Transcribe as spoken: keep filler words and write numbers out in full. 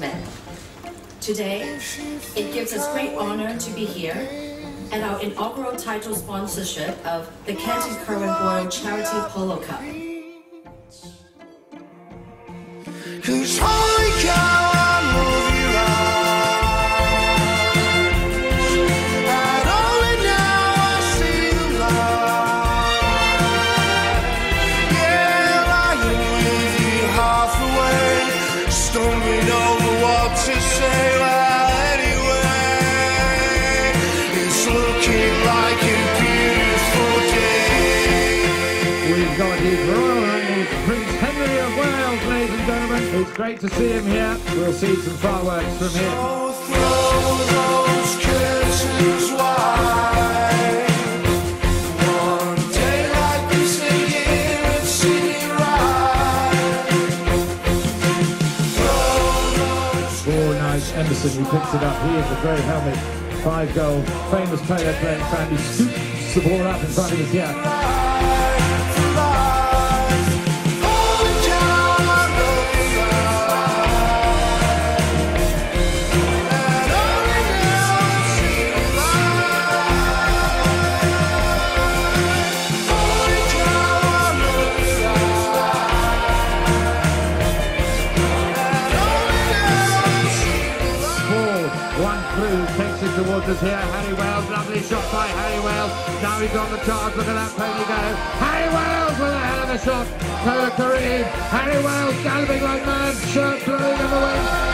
gentlemen, today it gives us great honor to be here at our inaugural title sponsorship of the Kent and Curwen World Charity Polo Cup. Cause holy cow, I love your eyes, and only now I see the light. Yeah, lying with you half away, stumbling over what to say. Well, anyway, it's looking like a beautiful day. We've got his Royal Highness Prince Henry of Wales, ladies and gentlemen. It's great to see him here. We'll see some fireworks from here. So throw those curtains wide. One day like this, a year and see it right. Oh, nice. Emerson, who picks it up. He is a grey helmet. Five goal. Famous player playing fan. He scoops the ball up in front of his ear. Takes it towards us here. Harry Wales, lovely shot by Harry Wales. Now he's on the charge. Look at that pony go. Harry Wales with a hell of a shot. Kareem. Harry Wales galloping like mad. Shirt blowing in the wind.